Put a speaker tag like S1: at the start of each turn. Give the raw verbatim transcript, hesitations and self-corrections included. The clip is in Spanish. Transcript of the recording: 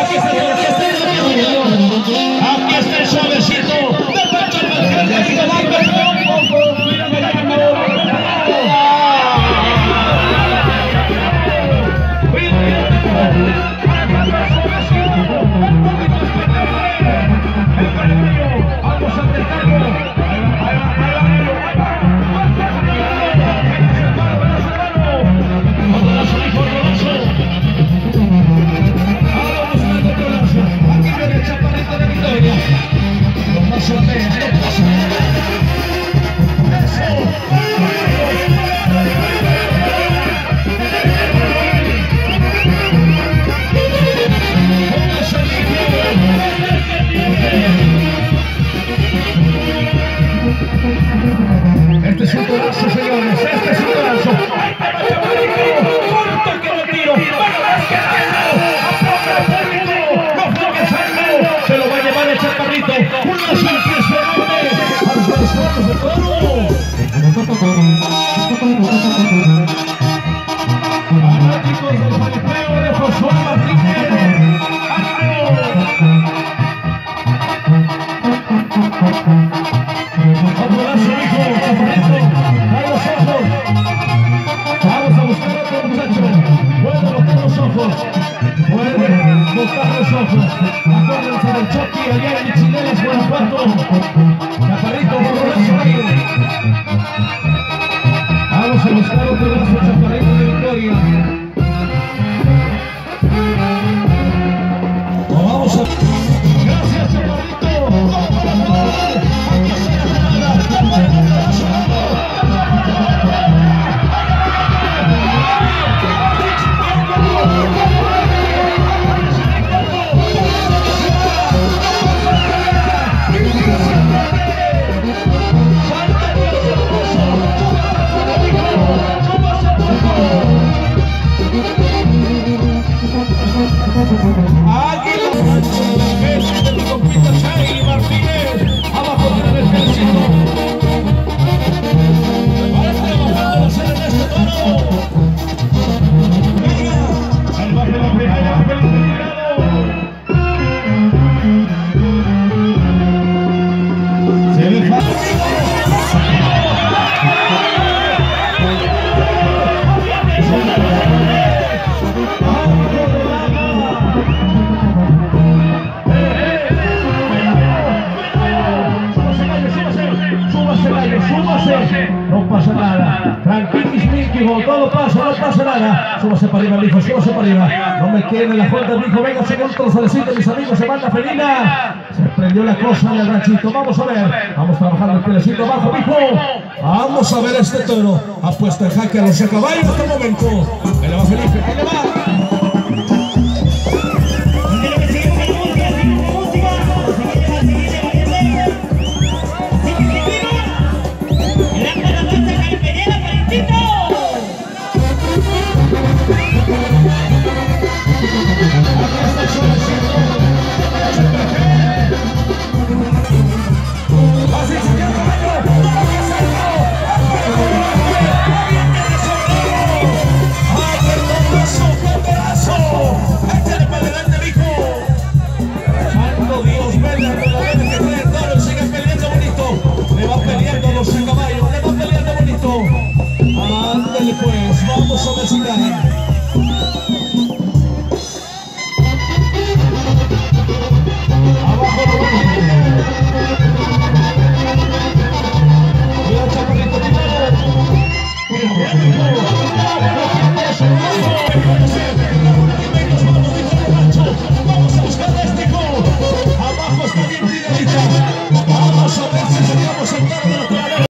S1: aquí está el aquí está el suavecito. De frente al margen de Liga vamos a acercarlo. Este es un torazo, señores, este es un torazo. ¡Ahí te va Chaparrito! ¡Corto que lo tiro! ¡Pero es que ¡aplaude al público! ¡No fue que salgo! ¡Se lo va a llevar el Chaparrito! ¡Una impresionante! ¡A los dos cuartos de toro! Fanáticos del jaripeo de Josué Martínez. Pueden botar los ojos. Acuérdense del Chucky allá en Michinelas, Guanajuato. Chaparrito, borracho ahí. Vamos a buscar otro brazo, Chaparrito de victoria. No, vamos a... Gracias, Chaparrito. Aquí está la jugada. Chaparrito de la zona. No pasa nada, tranquilo, todo pasa, no pasa nada. Súbase para arriba, mijo, súbase para arriba. No me queden las cuentas, mijo, venga, se con los solicito, mis amigos, se manda felina. Se prendió la cosa en el ranchito, vamos a ver. Vamos trabajando el pelecito abajo, mijo. Vamos a ver este toro. Ha puesto en jaque a los caballos hasta el momento. Ahí le va Felipe, ahí le va. Pues vamos a ver si cae. Abajo lo vamos. Mira, Chaparrito, primero. Vamos